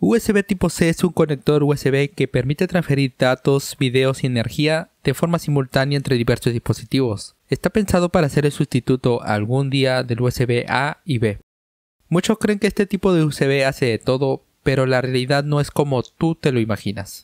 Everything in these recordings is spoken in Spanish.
USB tipo C es un conector USB que permite transferir datos, videos y energía de forma simultánea entre diversos dispositivos. Está pensado para ser el sustituto algún día del USB A y B. Muchos creen que este tipo de USB hace de todo, pero la realidad no es como tú te lo imaginas.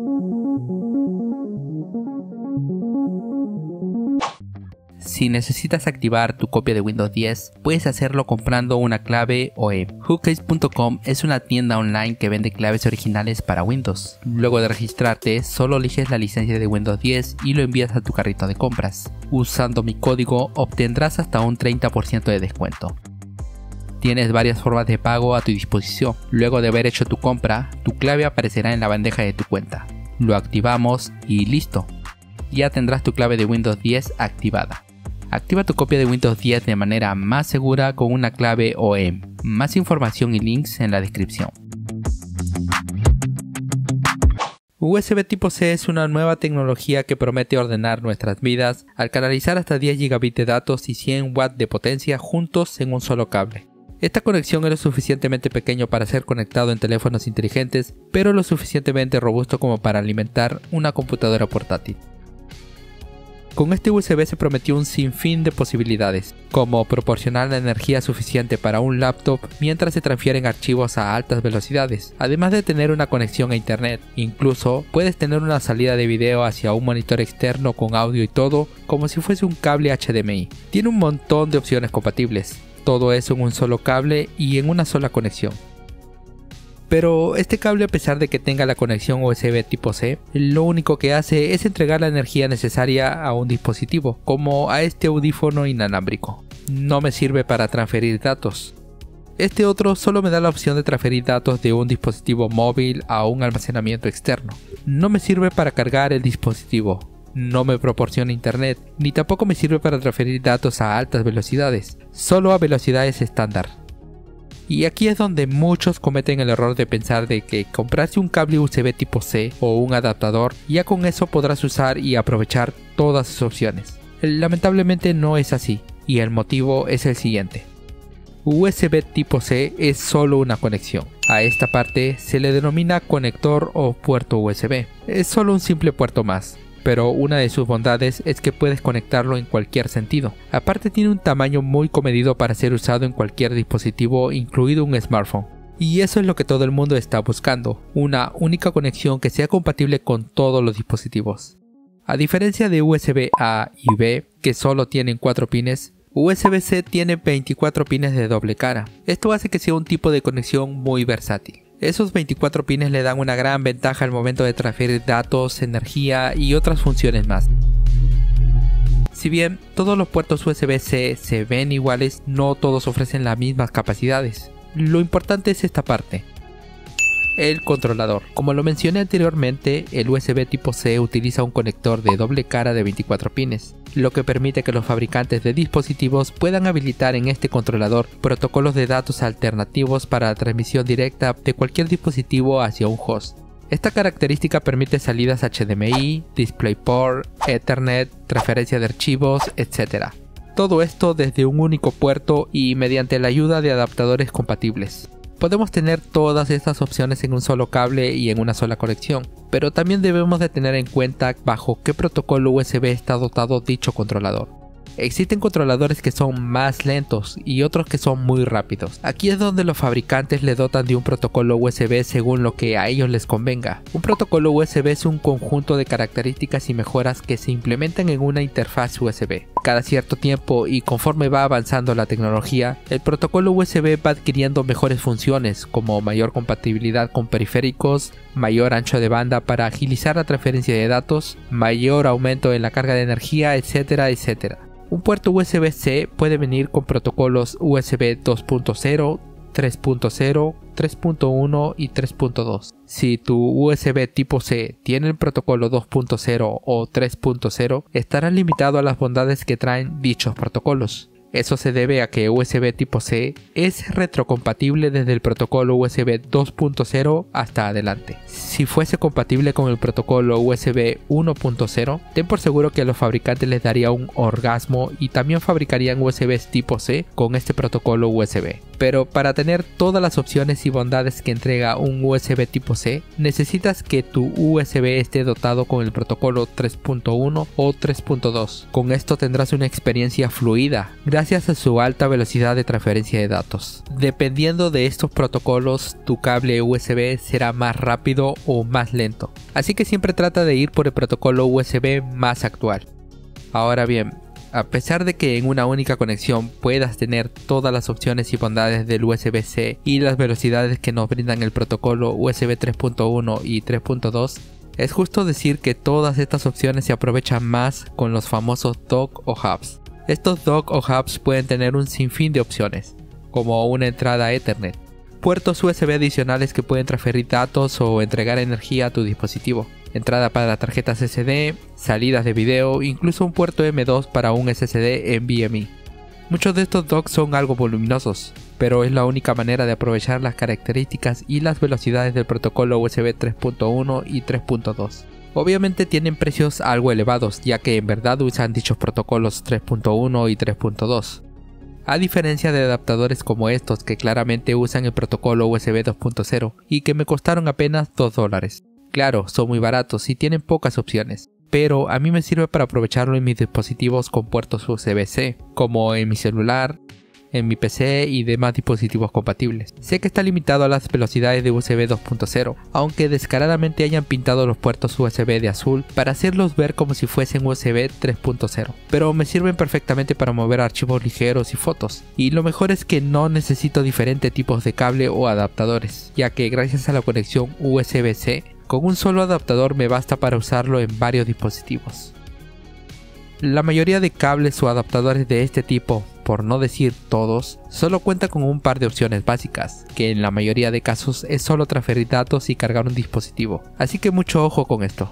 Si necesitas activar tu copia de Windows 10, puedes hacerlo comprando una clave OEM. Hookcase.com es una tienda online que vende claves originales para Windows. Luego de registrarte, solo eliges la licencia de Windows 10 y lo envías a tu carrito de compras. Usando mi código obtendrás hasta un 30% de descuento. Tienes varias formas de pago a tu disposición. Luego de haber hecho tu compra, tu clave aparecerá en la bandeja de tu cuenta. Lo activamos y listo. Ya tendrás tu clave de Windows 10 activada. Activa tu copia de Windows 10 de manera más segura con una clave OEM. Más información y links en la descripción. USB tipo C es una nueva tecnología que promete ordenar nuestras vidas al canalizar hasta 10 GB de datos y 100 watts de potencia juntos en un solo cable. Esta conexión es lo suficientemente pequeño para ser conectado en teléfonos inteligentes, pero lo suficientemente robusto como para alimentar una computadora portátil. Con este USB se prometió un sinfín de posibilidades, como proporcionar la energía suficiente para un laptop mientras se transfieren archivos a altas velocidades, además de tener una conexión a internet. Incluso puedes tener una salida de video hacia un monitor externo con audio y todo, como si fuese un cable HDMI. Tiene un montón de opciones compatibles, todo eso en un solo cable y en una sola conexión. Pero este cable, a pesar de que tenga la conexión USB tipo C, lo único que hace es entregar la energía necesaria a un dispositivo, como a este audífono inalámbrico. No me sirve para transferir datos. Este otro solo me da la opción de transferir datos de un dispositivo móvil a un almacenamiento externo. No me sirve para cargar el dispositivo. No me proporciona internet, ni tampoco me sirve para transferir datos a altas velocidades, solo a velocidades estándar. Y aquí es donde muchos cometen el error de pensar de que comprarse un cable USB tipo C o un adaptador, ya con eso podrás usar y aprovechar todas sus opciones. Lamentablemente no es así, y el motivo es el siguiente. USB tipo C es solo una conexión. A esta parte se le denomina conector o puerto USB. Es solo un simple puerto más. Pero una de sus bondades es que puedes conectarlo en cualquier sentido. Aparte tiene un tamaño muy comedido para ser usado en cualquier dispositivo, incluido un smartphone. Y eso es lo que todo el mundo está buscando, una única conexión que sea compatible con todos los dispositivos. A diferencia de USB A y B, que solo tienen 4 pines, USB-C tiene 24 pines de doble cara. Esto hace que sea un tipo de conexión muy versátil. Esos 24 pines le dan una gran ventaja al momento de transferir datos, energía y otras funciones más. Si bien todos los puertos USB-C se ven iguales, no todos ofrecen las mismas capacidades. Lo importante es esta parte. El controlador. Como lo mencioné anteriormente, el USB tipo C utiliza un conector de doble cara de 24 pines, lo que permite que los fabricantes de dispositivos puedan habilitar en este controlador protocolos de datos alternativos para la transmisión directa de cualquier dispositivo hacia un host. Esta característica permite salidas HDMI, DisplayPort, Ethernet, transferencia de archivos, etc. Todo esto desde un único puerto y mediante la ayuda de adaptadores compatibles. Podemos tener todas estas opciones en un solo cable y en una sola conexión, pero también debemos de tener en cuenta bajo qué protocolo USB está dotado dicho controlador. Existen controladores que son más lentos y otros que son muy rápidos. Aquí es donde los fabricantes le dotan de un protocolo USB según lo que a ellos les convenga. Un protocolo USB es un conjunto de características y mejoras que se implementan en una interfaz USB. Cada cierto tiempo y conforme va avanzando la tecnología, el protocolo USB va adquiriendo mejores funciones como mayor compatibilidad con periféricos, mayor ancho de banda para agilizar la transferencia de datos, mayor aumento en la carga de energía, etcétera, etcétera. Un puerto USB-C puede venir con protocolos USB 2.0, 3.0, 3.1 y 3.2. Si tu USB tipo C tiene el protocolo 2.0 o 3.0, estará limitado a las bondades que traen dichos protocolos. Eso se debe a que USB tipo C es retrocompatible desde el protocolo USB 2.0 hasta adelante. Si fuese compatible con el protocolo USB 1.0, ten por seguro que a los fabricantes les daría un orgasmo y también fabricarían USBs tipo C con este protocolo USB. Pero para tener todas las opciones y bondades que entrega un USB tipo C, necesitas que tu USB esté dotado con el protocolo 3.1 o 3.2. Con esto tendrás una experiencia fluida, gracias a su alta velocidad de transferencia de datos. Dependiendo de estos protocolos, tu cable USB será más rápido o más lento. Así que siempre trata de ir por el protocolo USB más actual. Ahora bien, a pesar de que en una única conexión puedas tener todas las opciones y bondades del USB-C y las velocidades que nos brindan el protocolo USB 3.1 y 3.2, es justo decir que todas estas opciones se aprovechan más con los famosos dock o hubs. Estos dock o hubs pueden tener un sinfín de opciones, como una entrada Ethernet, puertos USB adicionales que pueden transferir datos o entregar energía a tu dispositivo, entrada para tarjetas SD, salidas de video, incluso un puerto M2 para un SSD NVMe. Muchos de estos docks son algo voluminosos, pero es la única manera de aprovechar las características y las velocidades del protocolo USB 3.1 y 3.2. Obviamente tienen precios algo elevados, ya que en verdad usan dichos protocolos 3.1 y 3.2. A diferencia de adaptadores como estos que claramente usan el protocolo USB 2.0 y que me costaron apenas $2. Claro, son muy baratos y tienen pocas opciones, pero a mí me sirve para aprovecharlo en mis dispositivos con puertos USB-C, como en mi celular, en mi PC y demás dispositivos compatibles. Sé que está limitado a las velocidades de USB 2.0, aunque descaradamente hayan pintado los puertos USB de azul para hacerlos ver como si fuesen USB 3.0, pero me sirven perfectamente para mover archivos ligeros y fotos, y lo mejor es que no necesito diferentes tipos de cable o adaptadores, ya que gracias a la conexión USB-C, con un solo adaptador me basta para usarlo en varios dispositivos. La mayoría de cables o adaptadores de este tipo, por no decir todos, solo cuentan con un par de opciones básicas, que en la mayoría de casos es solo transferir datos y cargar un dispositivo, así que mucho ojo con esto.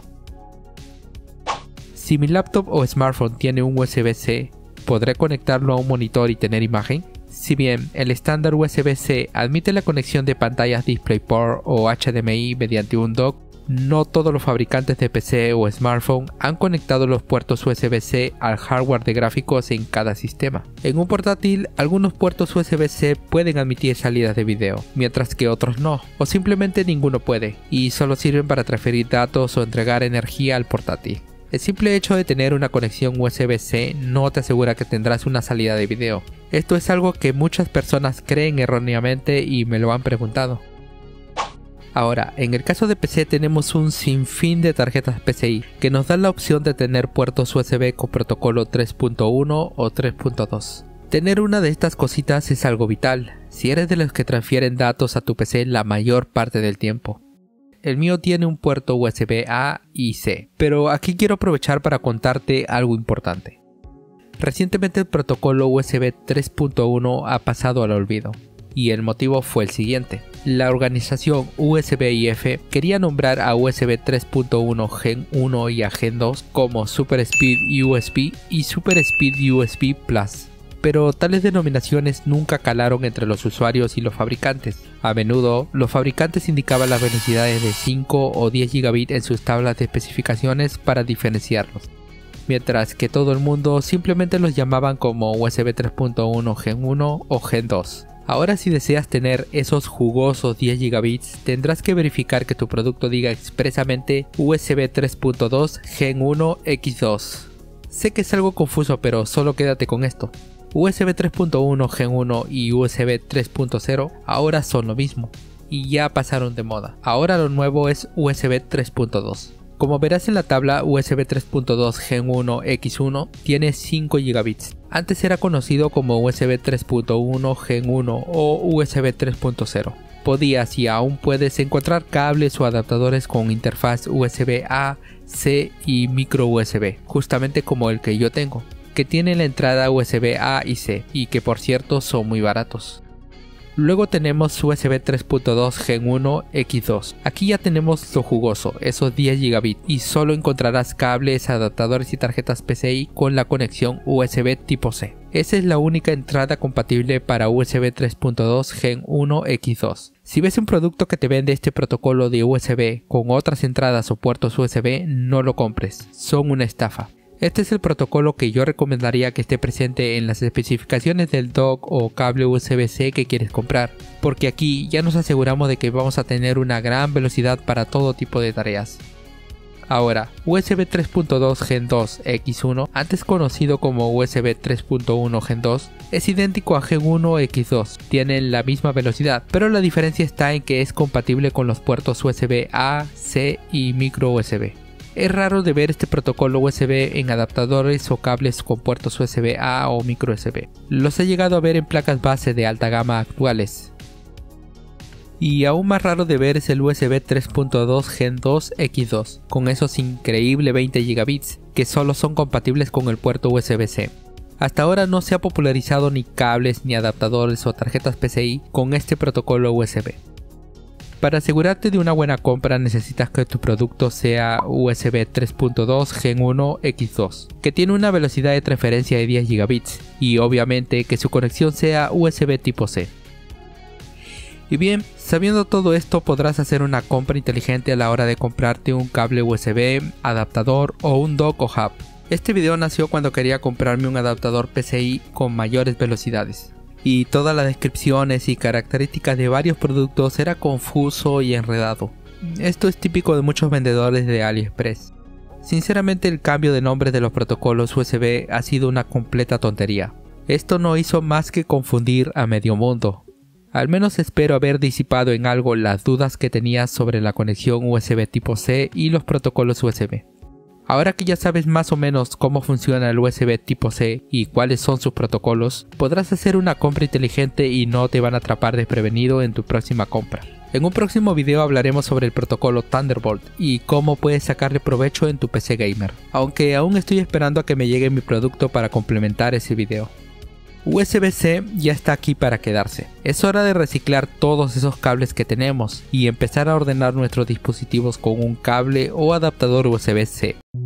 Si mi laptop o smartphone tiene un USB-C, ¿podré conectarlo a un monitor y tener imagen? Si bien el estándar USB-C admite la conexión de pantallas DisplayPort o HDMI mediante un dock, no todos los fabricantes de PC o smartphone han conectado los puertos USB-C al hardware de gráficos en cada sistema. En un portátil, algunos puertos USB-C pueden admitir salidas de video, mientras que otros no, o simplemente ninguno puede, y solo sirven para transferir datos o entregar energía al portátil. El simple hecho de tener una conexión USB-C no te asegura que tendrás una salida de video. Esto es algo que muchas personas creen erróneamente y me lo han preguntado. Ahora, en el caso de PC tenemos un sinfín de tarjetas PCI que nos dan la opción de tener puertos USB con protocolo 3.1 o 3.2. Tener una de estas cositas es algo vital, si eres de los que transfieren datos a tu PC la mayor parte del tiempo. El mío tiene un puerto USB A y C, pero aquí quiero aprovechar para contarte algo importante. Recientemente el protocolo USB 3.1 ha pasado al olvido, y el motivo fue el siguiente. La organización USB-IF quería nombrar a USB 3.1 Gen 1 y a Gen 2 como Super Speed USB y Super Speed USB Plus, pero tales denominaciones nunca calaron entre los usuarios y los fabricantes. A menudo, los fabricantes indicaban las velocidades de 5 o 10 gigabits en sus tablas de especificaciones para diferenciarlos, mientras que todo el mundo simplemente los llamaban como USB 3.1 Gen 1 o Gen 2. Ahora, si deseas tener esos jugosos 10 gigabits, tendrás que verificar que tu producto diga expresamente USB 3.2 Gen 1 X2. Sé que es algo confuso, pero solo quédate con esto. USB 3.1 Gen 1 y USB 3.0 ahora son lo mismo, y ya pasaron de moda. Ahora lo nuevo es USB 3.2. Como verás en la tabla, USB 3.2 Gen 1 X1 tiene 5 gigabits. Antes era conocido como USB 3.1 Gen 1 o USB 3.0. Podías y aún puedes encontrar cables o adaptadores con interfaz USB A, C y micro USB, justamente como el que yo tengo, que tiene la entrada USB A y C, y que por cierto son muy baratos. Luego tenemos USB 3.2 Gen 1 X2. Aquí ya tenemos lo jugoso, esos 10 gigabits, y solo encontrarás cables, adaptadores y tarjetas PCI con la conexión USB tipo C. Esa es la única entrada compatible para USB 3.2 Gen 1 X2. Si ves un producto que te vende este protocolo de USB con otras entradas o puertos USB, no lo compres, son una estafa. Este es el protocolo que yo recomendaría que esté presente en las especificaciones del dock o cable USB-C que quieres comprar, porque aquí ya nos aseguramos de que vamos a tener una gran velocidad para todo tipo de tareas. Ahora, USB 3.2 Gen 2 X1, antes conocido como USB 3.1 Gen 2, es idéntico a Gen 1 X2, tienen la misma velocidad, pero la diferencia está en que es compatible con los puertos USB A, C y micro USB. Es raro de ver este protocolo USB en adaptadores o cables con puertos USB A o micro USB. Los he llegado a ver en placas base de alta gama actuales. Y aún más raro de ver es el USB 3.2 Gen 2 X2, con esos increíbles 20 GB que solo son compatibles con el puerto USB-C. Hasta ahora no se ha popularizado ni cables, ni adaptadores o tarjetas PCI con este protocolo USB. Para asegurarte de una buena compra necesitas que tu producto sea USB 3.2 Gen 1 X2, que tiene una velocidad de transferencia de 10 GB, y obviamente que su conexión sea USB tipo C. Y bien, sabiendo todo esto podrás hacer una compra inteligente a la hora de comprarte un cable USB, adaptador o un dock o hub. Este video nació cuando quería comprarme un adaptador PCI con mayores velocidades, y todas las descripciones y características de varios productos era confuso y enredado. Esto es típico de muchos vendedores de AliExpress. Sinceramente el cambio de nombre de los protocolos USB ha sido una completa tontería. Esto no hizo más que confundir a medio mundo. Al menos espero haber disipado en algo las dudas que tenías sobre la conexión USB tipo C y los protocolos USB. Ahora que ya sabes más o menos cómo funciona el USB tipo C y cuáles son sus protocolos, podrás hacer una compra inteligente y no te van a atrapar desprevenido en tu próxima compra. En un próximo video hablaremos sobre el protocolo Thunderbolt y cómo puedes sacarle provecho en tu PC gamer, aunque aún estoy esperando a que me llegue mi producto para complementar ese video. USB-C ya está aquí para quedarse. Es hora de reciclar todos esos cables que tenemos y empezar a ordenar nuestros dispositivos con un cable o adaptador USB-C.